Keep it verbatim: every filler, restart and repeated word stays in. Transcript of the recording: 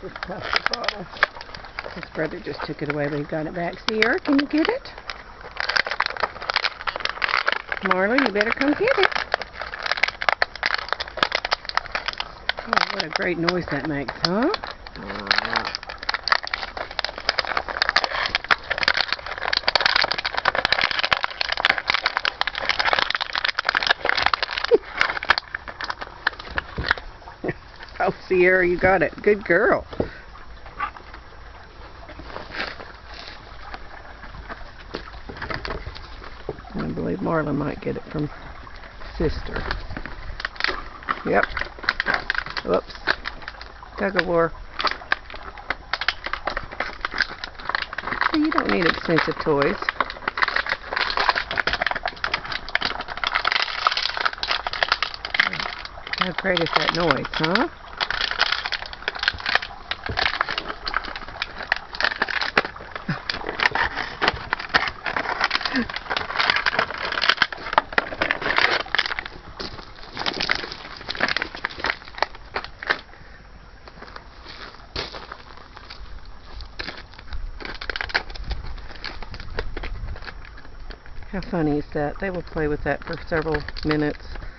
this plastic bottle. His brother just took it away, but he got it back. Sierra, can you get it? Marlon, you better come get it. Oh, what a great noise that makes, huh? Oh, Sierra, you got it. Good girl. I believe Marlon might get it from sister. Yep. Whoops. Tug of war. So you don't need expensive toys. How great is that noise, huh? How funny is that? They will play with that for several minutes.